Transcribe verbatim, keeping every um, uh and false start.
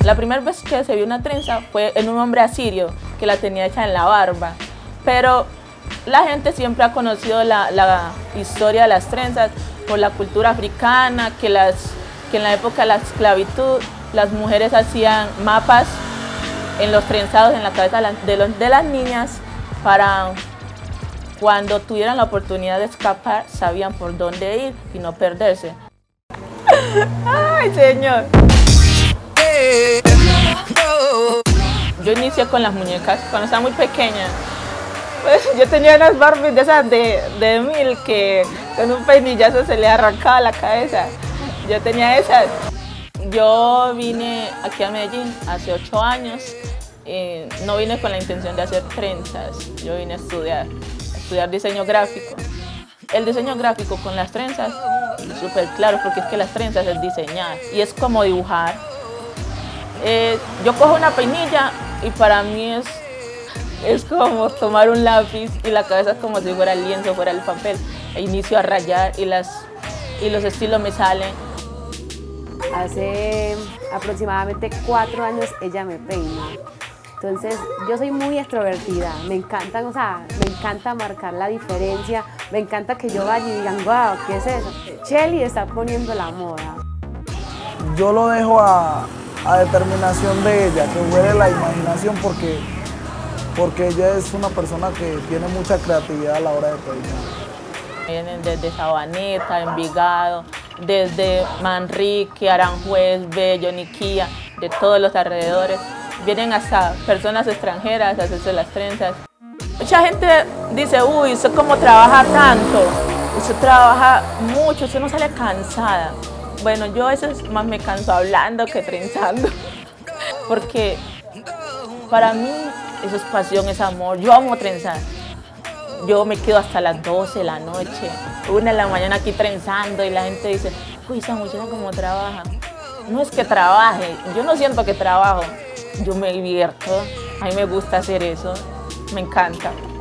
La primera vez que se vio una trenza fue en un hombre asirio que la tenía hecha en la barba, pero la gente siempre ha conocido la, la historia de las trenzas por la cultura africana, que, las, que en la época de la esclavitud las mujeres hacían mapas en los trenzados en la cabeza de, los, de las niñas para cuando tuvieran la oportunidad de escapar sabían por dónde ir y no perderse. ¡Ay, señor! Yo inicié con las muñecas cuando estaba muy pequeña. Pues yo tenía unas Barbies de esas de, de mil que con un peinillazo se le arrancaba la cabeza. Yo tenía esas. Yo vine aquí a Medellín hace ocho años. Eh, no vine con la intención de hacer trenzas. Yo vine a estudiar, a estudiar diseño gráfico. El diseño gráfico con las trenzas es súper claro porque es que las trenzas es diseñar y es como dibujar. Eh, yo cojo una peinilla y para mí es, es como tomar un lápiz y la cabeza es como si fuera el lienzo, fuera el papel. E inicio a rayar y, las, y los estilos me salen. Hace aproximadamente cuatro años ella me peina. Entonces yo soy muy extrovertida, me encantan, o sea, me encanta marcar la diferencia, me encanta que yo vaya y digan, wow, ¿qué es eso? Shelly está poniendo la moda. Yo lo dejo a, a determinación de ella, que juegue la imaginación porque, porque ella es una persona que tiene mucha creatividad a la hora de peinar. Vienen desde Sabaneta, Envigado, desde Manrique, Aranjuez, Bello, Niquía, de todos los alrededores. Vienen hasta personas extranjeras a hacerse las trenzas. Mucha gente dice, uy, ¿usted cómo trabaja tanto? Usted trabaja mucho, usted no sale cansada. Bueno, yo a veces más me canso hablando que trenzando. Porque para mí eso es pasión, es amor. Yo amo trenzar. Yo me quedo hasta las doce de la noche, una de la mañana aquí trenzando y la gente dice, uy, esa muchacha cómo trabaja. No es que trabaje, yo no siento que trabajo. Yo me divierto, a mí me gusta hacer eso, me encanta.